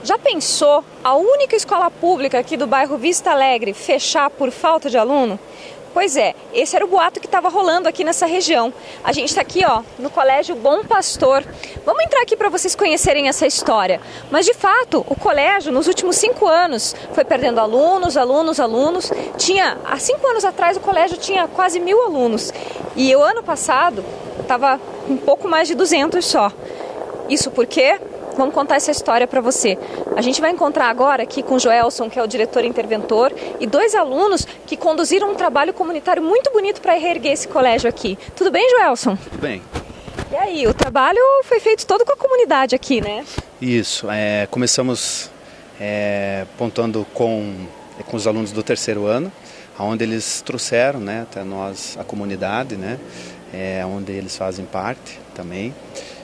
Já pensou a única escola pública aqui do bairro Vista Alegre fechar por falta de aluno? Pois é, esse era o boato que estava rolando aqui nessa região. A gente está aqui, ó, no Colégio Bom Pastor. Vamos entrar aqui para vocês conhecerem essa história. Mas, de fato, o colégio, nos últimos 5 anos, foi perdendo alunos. Há 5 anos atrás, o colégio tinha quase 1.000 alunos. E o ano passado, estava um pouco mais de 200 só. Isso porque... Vamos contar essa história para você. A gente vai encontrar agora aqui com o Joelson, que é o diretor interventor, e 2 alunos que conduziram um trabalho comunitário muito bonito para reerguer esse colégio aqui. Tudo bem, Joelson? Tudo bem. E aí, o trabalho foi feito todo com a comunidade aqui, né? Isso. Começamos pontuando com os alunos do 3º ano, onde eles trouxeram, né, até nós, a comunidade, né, onde eles fazem parte também.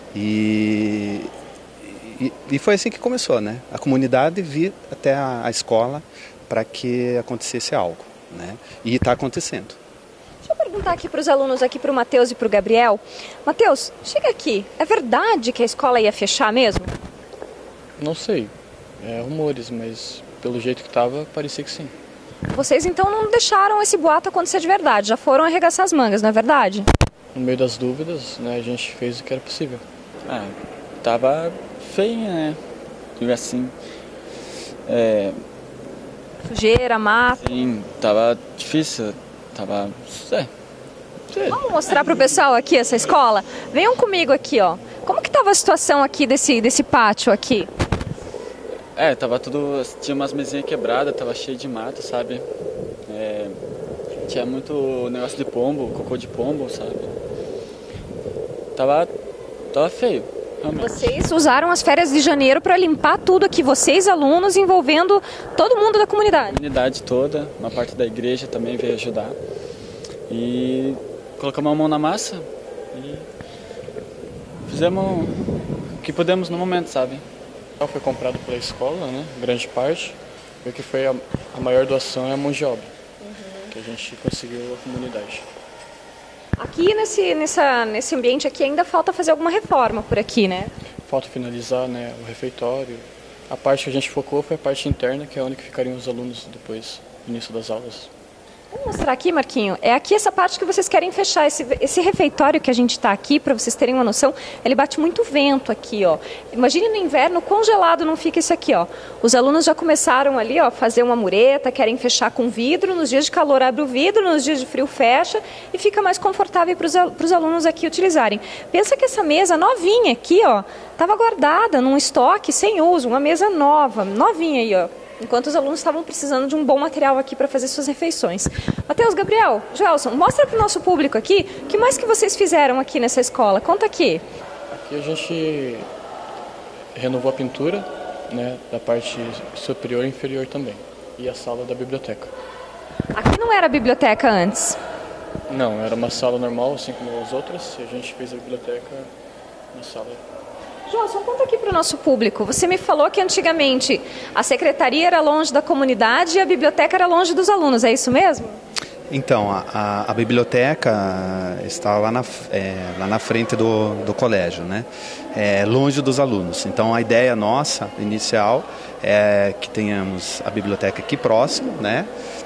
E foi assim que começou, né? A comunidade vir até a escola para que acontecesse algo, né? E está acontecendo. Deixa eu perguntar aqui para os alunos, aqui para o Matheus e para o Gabriel. Matheus, chega aqui. É verdade que a escola ia fechar mesmo? Não sei. Rumores, mas pelo jeito que estava, parecia que sim. Vocês então não deixaram esse boato acontecer de verdade, já foram arregaçar as mangas, não é verdade? No meio das dúvidas, né, a gente fez o que era possível. Tava feinha, né? E assim, Sujeira, mato. sim, tava difícil, Vamos mostrar pro pessoal aqui essa escola? Venham comigo aqui, ó. Como que tava a situação aqui desse pátio aqui? tava tudo, tinha umas mesinhas quebradas, tava cheio de mato, sabe? Tinha muito negócio de pombo, cocô de pombo, sabe? Tava feio. Realmente. Vocês usaram as férias de janeiro para limpar tudo aqui, vocês alunos, envolvendo todo mundo da comunidade. A comunidade toda, uma parte da igreja também veio ajudar. E colocamos a mão na massa e fizemos o que pudemos no momento, sabe? Foi comprado pela escola, né? Grande parte. E o que foi a maior doação é a mão de obra, que a gente conseguiu a comunidade. Aqui nesse ambiente aqui ainda falta fazer alguma reforma por aqui, né? Falta finalizar, né, o refeitório. A parte que a gente focou foi a parte interna, que é onde ficariam os alunos depois do início das aulas. Vou mostrar aqui, Marquinho. É aqui essa parte que vocês querem fechar. Esse refeitório que a gente está aqui, para vocês terem uma noção, ele bate muito vento aqui, ó. Imagine no inverno, congelado não fica isso aqui, ó. Os alunos já começaram ali, ó, a fazer uma mureta, querem fechar com vidro. Nos dias de calor abre o vidro, nos dias de frio fecha e fica mais confortável para os alunos aqui utilizarem. Pensa que essa mesa novinha aqui, ó, estava guardada num estoque sem uso, uma mesa nova, novinha aí, ó. Enquanto os alunos estavam precisando de um bom material aqui para fazer suas refeições. Matheus, Gabriel, Joelson, mostra para o nosso público aqui o que mais que vocês fizeram aqui nessa escola. Conta aqui. Aqui a gente renovou a pintura, né, da parte superior e inferior também. E a sala da biblioteca. Aqui não era biblioteca antes? Não, era uma sala normal, assim como as outras. E a gente fez a biblioteca na sala. Joelson, conta aqui para o nosso público. Você me falou que antigamente a secretaria era longe da comunidade e a biblioteca era longe dos alunos, é isso mesmo? Então, a biblioteca está lá na frente do colégio, né? Longe dos alunos. Então, a ideia nossa, inicial, é que tenhamos a biblioteca aqui próximo, né?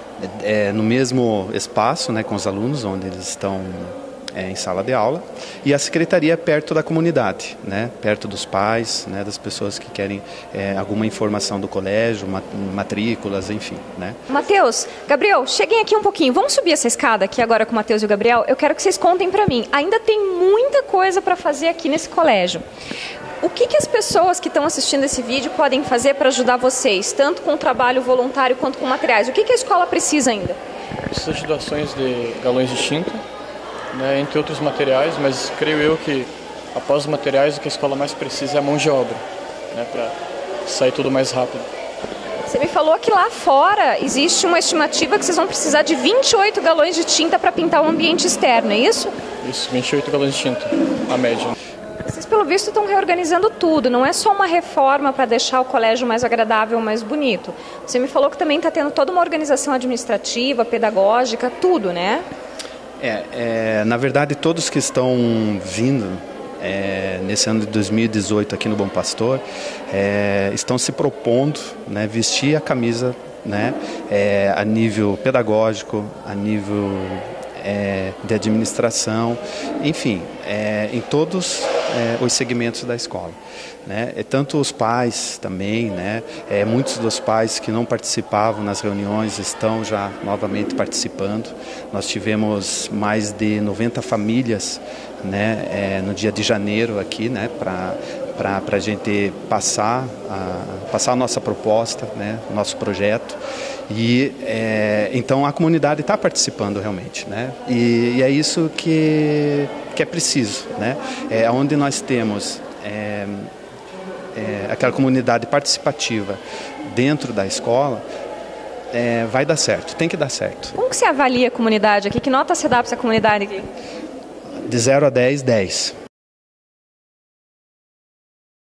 No mesmo espaço, né, com os alunos, onde eles estão em sala de aula, e a secretaria perto da comunidade, né, perto dos pais, né, das pessoas que querem alguma informação do colégio, matrículas, enfim, né. Matheus, Gabriel, cheguem aqui um pouquinho, vamos subir essa escada aqui agora com o Matheus e o Gabriel. Eu quero que vocês contem para mim, ainda tem muita coisa para fazer aqui nesse colégio. O que as pessoas que estão assistindo esse vídeo podem fazer para ajudar vocês, tanto com o trabalho voluntário quanto com materiais? O que a escola precisa ainda? Precisa de doações de galões de tinta, né, entre outros materiais, mas creio eu que após os materiais o que a escola mais precisa é a mão de obra, né, para sair tudo mais rápido. Você me falou que lá fora existe uma estimativa que vocês vão precisar de 28 galões de tinta para pintar o ambiente externo, é isso? Isso, 28 galões de tinta, a média. Vocês, pelo visto, estão reorganizando tudo, não é só uma reforma para deixar o colégio mais agradável, mais bonito. Você me falou que também está tendo toda uma organização administrativa, pedagógica, tudo, né? Na verdade, todos que estão vindo nesse ano de 2018 aqui no Bom Pastor, estão se propondo, né, vestir a camisa, né, a nível pedagógico, a nível de administração, enfim, em todos os segmentos da escola, né? Tanto os pais também, né? Muitos dos pais que não participavam nas reuniões estão já novamente participando. Nós tivemos mais de 90 famílias, né, no dia de janeiro aqui, né, para a gente passar a nossa proposta, né, nosso projeto. E então a comunidade está participando realmente, né? E é isso que é preciso, né? Onde nós temos aquela comunidade participativa dentro da escola, vai dar certo, tem que dar certo. Como que você avalia a comunidade aqui? Que nota você dá para essa comunidade aqui? De 0 a 10, 10.